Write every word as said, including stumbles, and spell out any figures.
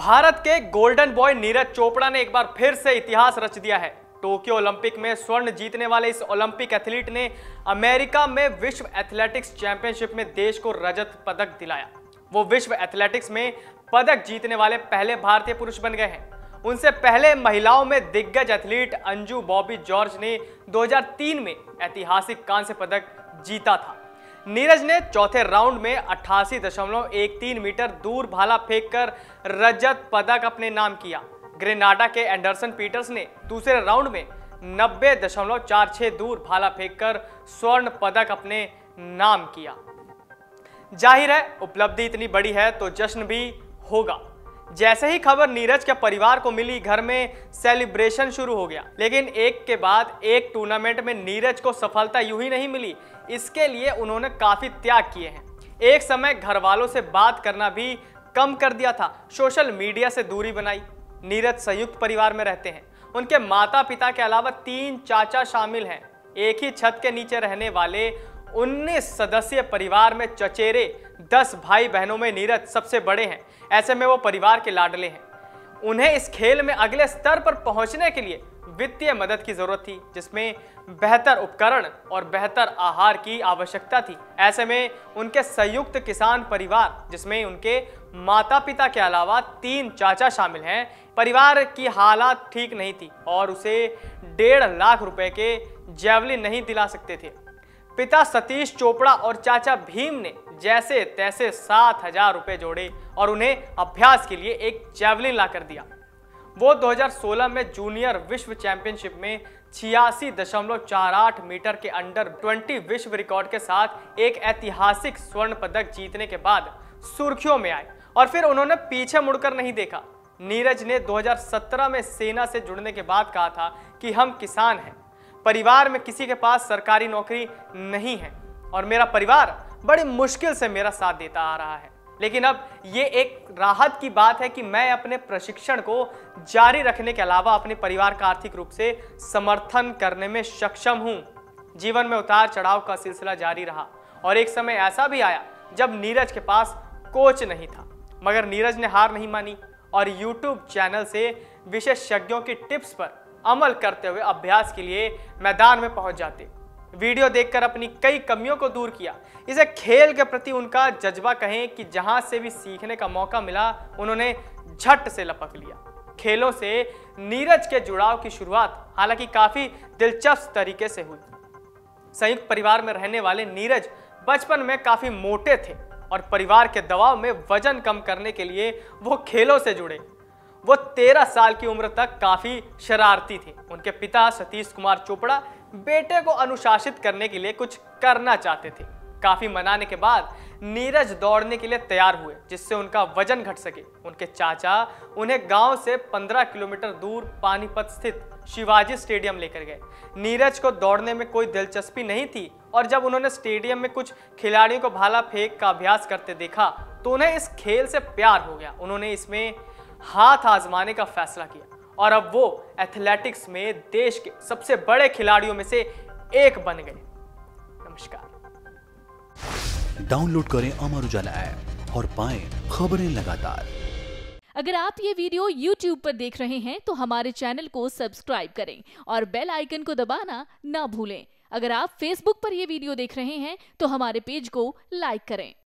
भारत के golden boy Neeraj Chopra ने एक बार फिर से इतिहास रच दिया है। टोक्यो ओलंपिक में स्वर्ण जीतने वाले इस ओलंपिक एथलीट ने अमेरिका में विश्व एथलेटिक्स चैंपियनशिप में देश को रजत पदक दिलाया। वो विश्व एथलेटिक्स में पदक जीतने वाले पहले भारतीय पुरुष बन गए हैं। उनसे पहले महिलाओं में दिग्गज एथलीट अंजू बॉबी जॉर्ज ने दो हज़ार तीन में ऐतिहासिक कांस्य पदक जीता था। नीरज ने चौथे राउंड में अट्ठासी दशमलव एक तीन मीटर दूर भाला फेंककर रजत पदक अपने नाम किया। ग्रेनाडा के एंडरसन पीटर्स ने दूसरे राउंड में नब्बे दशमलव चार छह दूर भाला फेंककर स्वर्ण पदक अपने नाम किया। जाहिर है उपलब्धि इतनी बड़ी है तो जश्न भी होगा। जैसे ही खबर नीरज के परिवार को मिली, घर में सेलिब्रेशन शुरू हो गया। लेकिन एक के बाद एक टूर्नामेंट में नीरज को सफलता यूं ही नहीं मिली, इसके लिए उन्होंने काफी त्याग किए हैं। एक समय घर वालों से बात करना भी कम कर दिया था, सोशल मीडिया से दूरी बनाई। नीरज संयुक्त परिवार में रहते हैं। उनके माता पिता के अलावा तीन चाचा शामिल हैं। एक ही छत के नीचे रहने वाले उन्नीस सदस्यीय परिवार में चचेरे दस भाई बहनों में नीरज सबसे बड़े हैं। ऐसे में वो परिवार के लाडले हैं। उन्हें इस खेल में अगले स्तर पर पहुंचने के लिए वित्तीय मदद की जरूरत थी, जिसमें बेहतर उपकरण और बेहतर आहार की आवश्यकता थी। ऐसे में उनके संयुक्त किसान परिवार, जिसमें उनके माता पिता के अलावा तीन चाचा शामिल हैं, परिवार की हालात ठीक नहीं थी और उसे डेढ़ लाख रुपए के जैवलिन नहीं दिला सकते थे। पिता सतीश चोपड़ा और चाचा भीम ने जैसे तैसे सात हजार रुपए जोड़े और उन्हें अभ्यास के लिए एक जैवलिन ला कर दिया। वो दो हज़ार सोलह में जूनियर विश्व चैंपियनशिप में छियासी दशमलव चार आठ मीटर के अंडर बीस विश्व रिकॉर्ड के साथ एक ऐतिहासिक स्वर्ण पदक जीतने के बाद सुर्खियों में आए और फिर उन्होंने पीछे मुड़कर नहीं देखा। नीरज ने दो हज़ार सत्रह में सेना से जुड़ने के बाद कहा था कि हम किसान हैं, परिवार में किसी के पास सरकारी नौकरी नहीं है और मेरा परिवार बड़ी मुश्किल से मेरा साथ देता आ रहा है। लेकिन अब ये एक राहत की बात है कि मैं अपने प्रशिक्षण को जारी रखने के अलावा अपने परिवार का आर्थिक रूप से समर्थन करने में सक्षम हूं। जीवन में उतार चढ़ाव का सिलसिला जारी रहा और एक समय ऐसा भी आया जब नीरज के पास कोच नहीं था, मगर नीरज ने हार नहीं मानी और यूट्यूब चैनल से विशेषज्ञों की टिप्स पर अमल करते हुए अभ्यास के लिए मैदान में पहुंच जाते। वीडियो देखकर अपनी कई कमियों को दूर किया। इसे खेल के प्रति उनका जज्बा कहें कि जहां से भी सीखने का मौका मिला, उन्होंने झट से लपक लिया। खेलों से नीरज के जुड़ाव की शुरुआत हालांकि काफी दिलचस्प तरीके से हुई। संयुक्त परिवार में रहने वाले नीरज बचपन में काफी मोटे थे और परिवार के दबाव में वजन कम करने के लिए वो खेलों से जुड़े। वो तेरह साल की उम्र तक काफी शरारती थे। उनके पिता सतीश कुमार चोपड़ा बेटे को अनुशासित करने के लिए कुछ करना चाहते थे। काफी मनाने के बाद नीरज दौड़ने के लिए तैयार हुए, जिससे उनका वजन घट सके। उनके चाचा उन्हें गांव से पंद्रह किलोमीटर दूर पानीपत स्थित शिवाजी स्टेडियम लेकर गए। नीरज को दौड़ने में कोई दिलचस्पी नहीं थी और जब उन्होंने स्टेडियम में कुछ खिलाड़ियों को भाला फेंक का अभ्यास करते देखा तो उन्हें इस खेल से प्यार हो गया। उन्होंने इसमें हाथ आजमाने का फैसला किया और अब वो एथलेटिक्स में देश के सबसे बड़े खिलाड़ियों में से एक बन गए। नमस्कार। डाउनलोड करें अमर उजाला ऐप और पाएं खबरें लगातार। अगर आप ये वीडियो यूट्यूब पर देख रहे हैं तो हमारे चैनल को सब्सक्राइब करें और बेल आइकन को दबाना ना भूलें। अगर आप फेसबुक पर यह वीडियो देख रहे हैं तो हमारे पेज को लाइक करें।